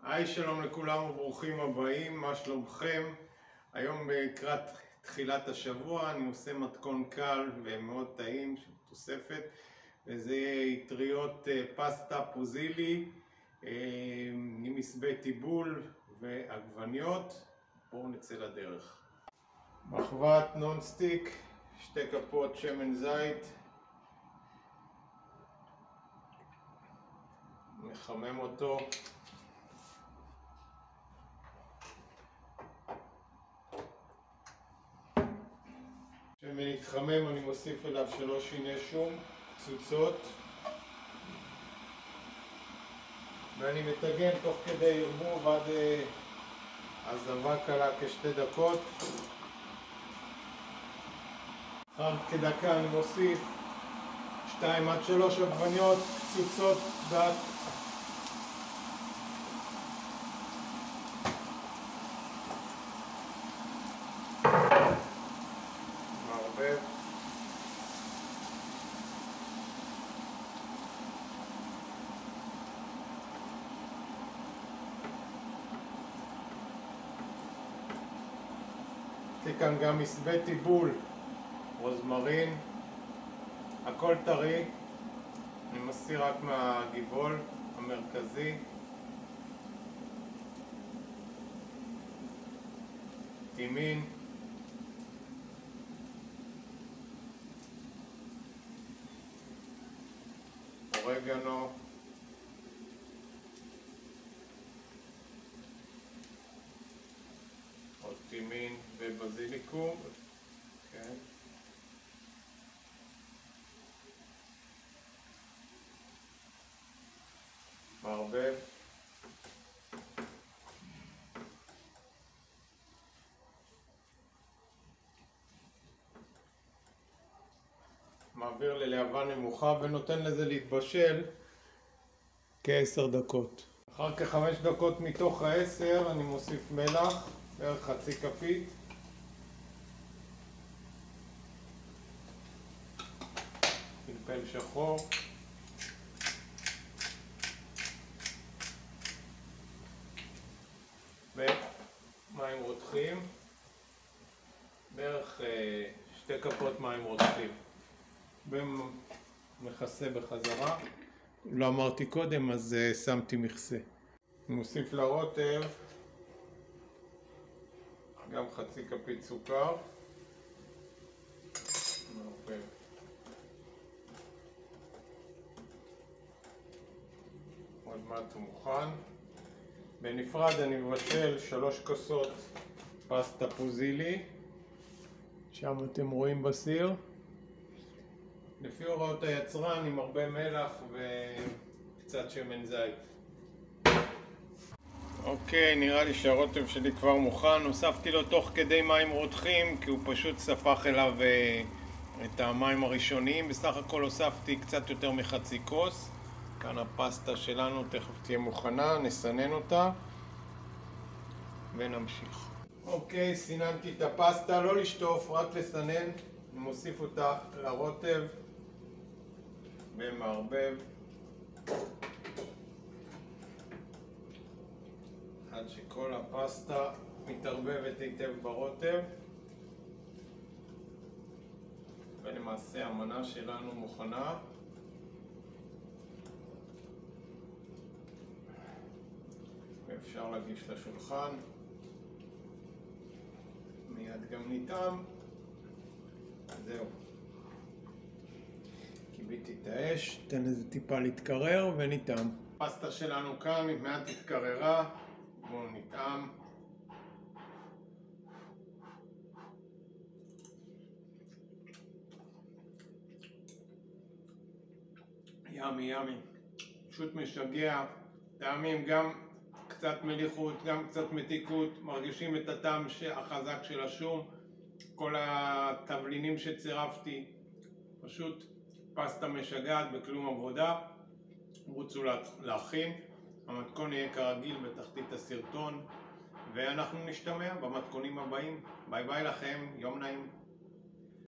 היי, שלום לכולם וברוכים הבאים, מה שלומכם? היום לקראת תחילת השבוע אני עושה מתכון קל ומאוד טעים של תוספת, וזה יהיה אטריות פסטה פוזילי עם מסבי טיבול ועגבניות. בואו נצא לדרך. מחבת נונסטיק, 2 כפות שמן זית, מחמם אותו. כששמן יתחמם אני מוסיף אליו 3 שיני שום קצוצות, ואני מטגן תוך כדי ערבוב עד הזבה קלה כ2 דקות. אחר כדקה אני מוסיף 2 עד 3 עגבניות קצוצות דק, מערבב, יש לי כאן גם מסבי טיבול, רוזמרין, הכל טרי, אני מסיר רק מהגיבול המרכזי, טימין, אורגנו, עוד טימין ובזיליקום, כן. מערבב, מעביר ללהבה נמוכה ונותן לזה להתבשל כ10 דקות. אחר כ5 דקות מתוך ה10 אני מוסיף מלח, בערך חצי כפית, פלפל שחור, ומים רותחים, בערך 2 כפות מים רותחים, ומכסה בחזרה. לא אמרתי קודם, אז שמתי מכסה. מוסיף לרוטב גם חצי כפית סוכר, מערבב. עוד מעט הוא מוכן. בנפרד אני מבשל 3 כוסות פסטה פוזילי, שם אתם רואים בסיר, לפי הוראות היצרן, עם הרבה מלח וקצת שמן זית. אוקיי, נראה לי שהרוטב שלי כבר מוכן. הוספתי לו תוך כדי מים רותחים כי הוא פשוט ספח אליו את המים הראשוניים. בסך הכל הוספתי קצת יותר מחצי כוס. כאן הפסטה שלנו תכף תהיה מוכנה, נסנן אותה ונמשיך. אוקיי, סיננתי את הפסטה, לא לשטוף, רק לסנן. אני מוסיף אותה לרוטב ומערבב עד שכל הפסטה מתערבבת היטב ברוטב, ולמעשה המנה שלנו מוכנה. ואפשר להגיש לשולחן. מיד גם ניטעם. זהו. קיביתי את האש, תן לזה טיפה להתקרר וניטעם. הפסטה שלנו כאן מעט התקררה, בואו ניטעם. ימי ימי, פשוט משגע. טעמים גם קצת מליחות, גם קצת מתיקות, מרגישים את הטעם החזק של השום, כל התבלינים שצירפתי, פשוט פסטה משגעת בכלום עבודה. רוצו להכין, המתכון יהיה כרגיל בתחתית הסרטון, ואנחנו נשתמע במתכונים הבאים. ביי ביי לכם, יום נעים.